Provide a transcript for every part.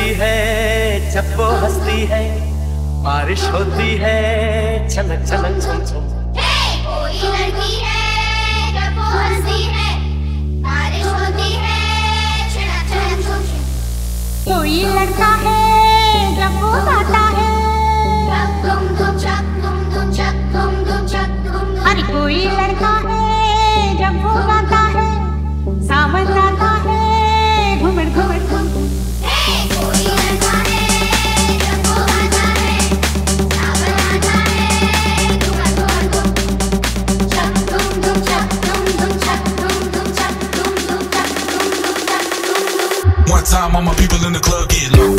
है जब वो हंसती है, बारिश होती है छलक छलक छम छम। कोई लड़की है जब वो हंसती है, बारिश होती है छलक छलक छम छम। कोई लड़का है जब वो गाता है, अरे कोई लड़का है जब वो गाता है, सावन आता है घुमड़ घुमड़ घुम। कोई लड़का है जब वो गाता है, सावन आता है घुमड़ घुमड़ घुम। चक धुम धुम चक धुम धुम चक धुम धुम चक धुम धुम चक धुम धुम चक धुम धुम। One time all my people in the club get low.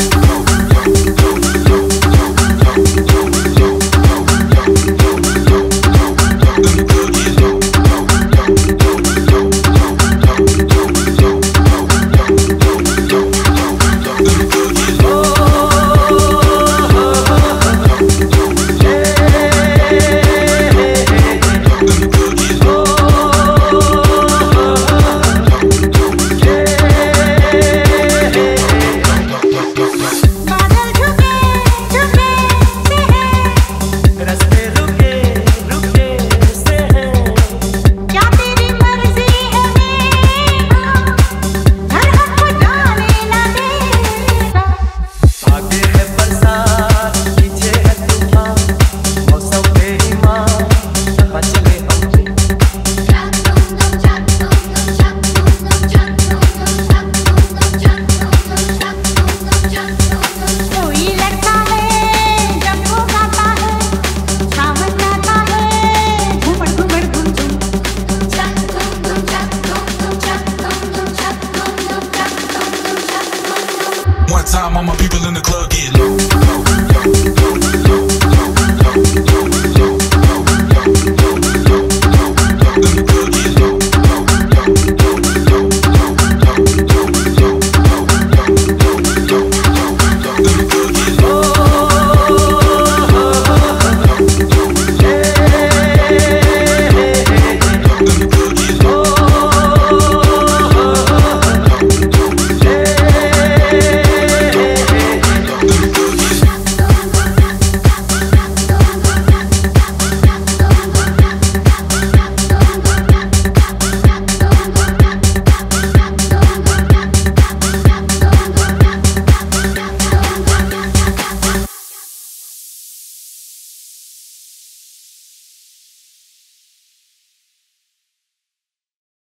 One time all my people in the club get low.